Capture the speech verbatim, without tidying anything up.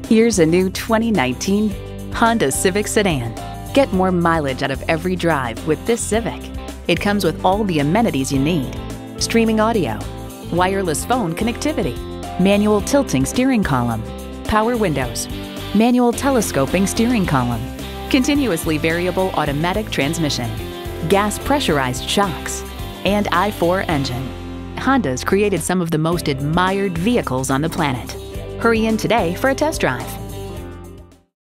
Here's a new twenty nineteen Honda Civic sedan. Get more mileage out of every drive with this Civic. It comes with all the amenities you need: streaming audio, wireless phone connectivity, manual tilting steering column, power windows, manual telescoping steering column, continuously variable automatic transmission, gas pressurized shocks, and I four engine. Honda's created some of the most admired vehicles on the planet. Hurry in today for a test drive.